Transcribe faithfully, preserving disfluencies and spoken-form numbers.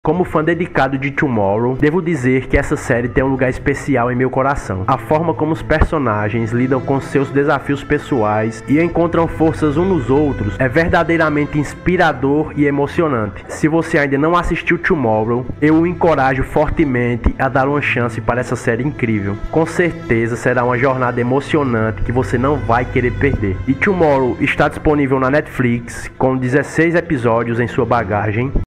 Como fã dedicado de Tomorrow, devo dizer que essa série tem um lugar especial em meu coração. A forma como os personagens lidam com seus desafios pessoais e encontram forças uns nos outros é verdadeiramente inspirador e emocionante. Se você ainda não assistiu Tomorrow, eu o encorajo fortemente a dar uma chance para essa série incrível. Com certeza será uma jornada emocionante que você não vai querer perder. E Tomorrow está disponível na Netflix com dezesseis episódios em sua bagagem.